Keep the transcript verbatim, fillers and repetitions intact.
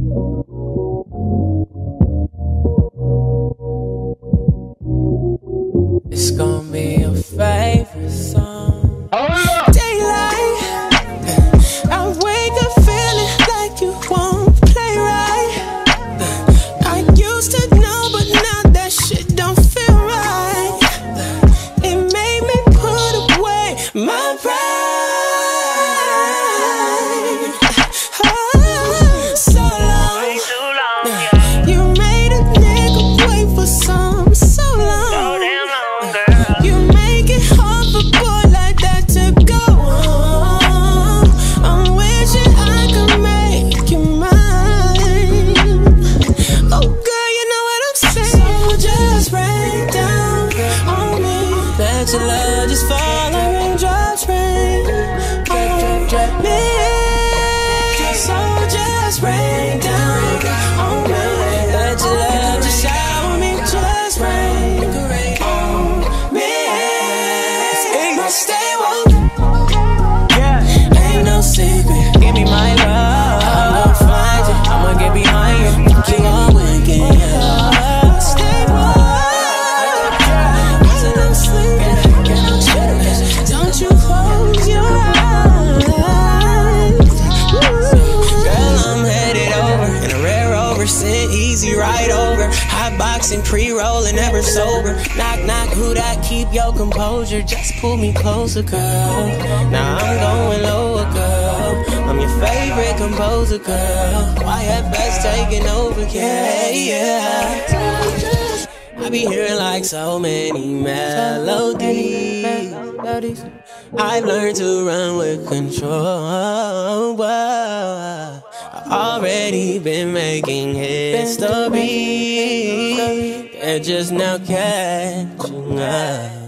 It's gonna be your favorite song. Daylight, I wake up feeling like you won't play right. I used to know, but now that shit don't feel right. It made me put away my pride. Oh, so long, you made a nigga wait for some so long. You make it hard for a boy like that to go on. I'm wishing I could make you mine. Oh girl, you know what I'm saying. So just rain down on me. Let your love just fall like raindrops rain on me. So just rain down on me. Let your love just shower me. Just rain on me. Stay woke, yeah. Ain't no secret. Give me my love. I'm gonna find you. I'ma get behind you. Keep on winking, yeah. Stay woke, yeah. I'm sleeping. Don't you close your eyes. Girl, I'm headed over in a rare over. Sit easy right over. Hot boxing, pre-rolling, never sober. Knock, knock, who that? Keep your composure. Just pull me closer, girl. Now I'm going lower, girl. I'm your favorite composer, girl. Why at best taking over, yeah, yeah. I be hearing like so many melodies. I've learned to run with control. I've already been making history. They're just now catching up.